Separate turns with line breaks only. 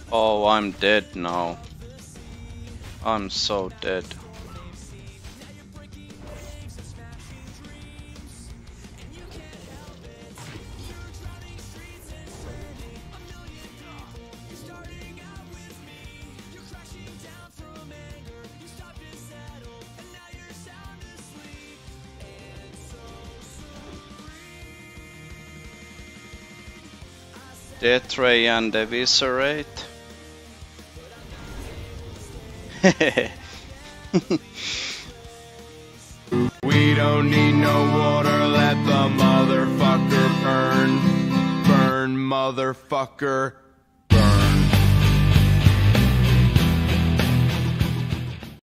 Oh, I'm dead now. I'm so dead. Death Ray and Eviscerate.
We don't need no water, let the motherfucker burn. Burn, motherfucker.